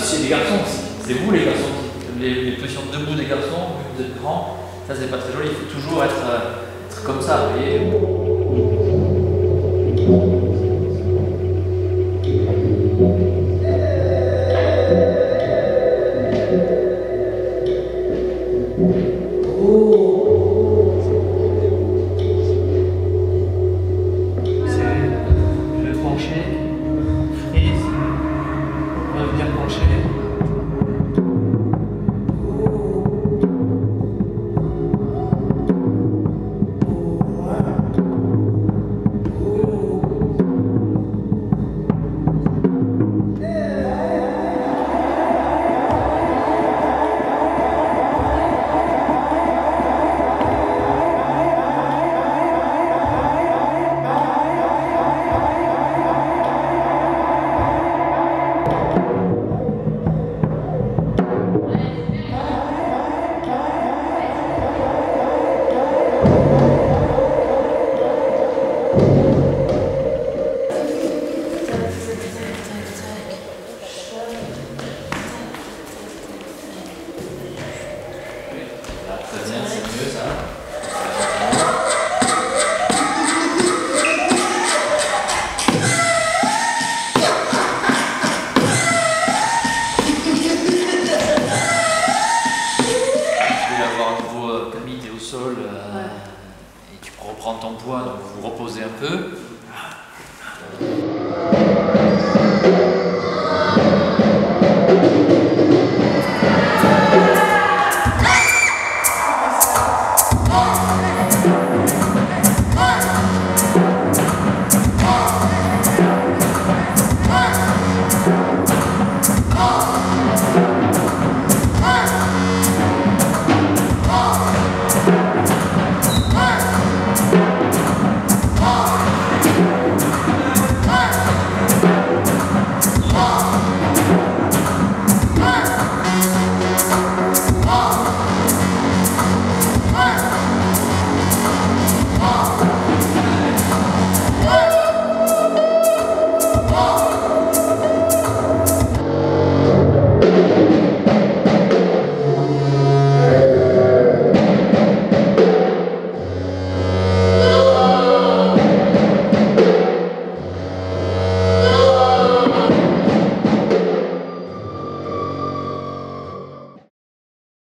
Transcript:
c'est des garçons aussi. C'est vous les garçons. Les positions debout des garçons, vu que vous êtes grands, ça c'est pas très joli. Il faut toujours être comme ça, vous voyez. Je vais pencher, frise, revenir pencher. Très bien, c'est mieux ça. Tu vas voir à nouveau Camille, t'es au sol et tu reprends ton poids, donc vous vous reposez un peu.